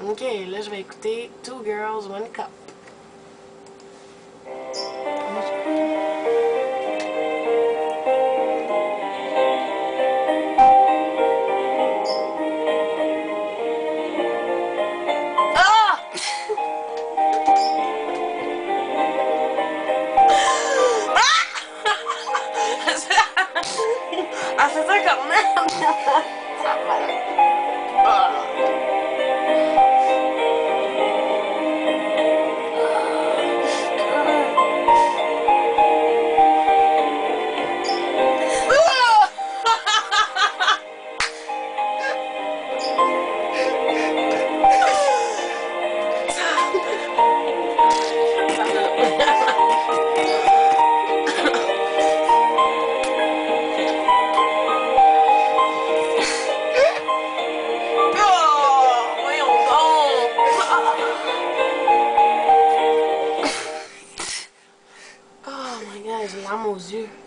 Ok, là je vais écouter Two Girls, One Cup. Ah! Ah, c'est ça quand même! Ça va. Oh my god, j'ai les larmes aux yeux.